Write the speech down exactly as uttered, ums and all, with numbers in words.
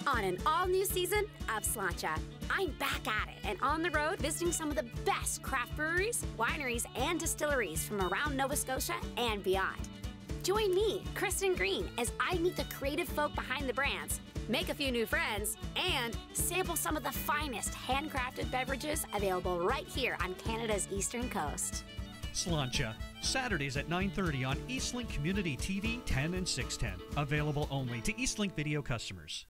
on an all-new season of Slainte. I'm back at it and on the road visiting some of the best craft breweries, wineries, and distilleries from around Nova Scotia and beyond. Join me, Kristyn Green, as I meet the creative folk behind the brands, make a few new friends, and sample some of the finest handcrafted beverages available right here on Canada's eastern coast. Slainte, Saturdays at nine thirty on Eastlink Community T V ten and six ten. Available only to Eastlink video customers.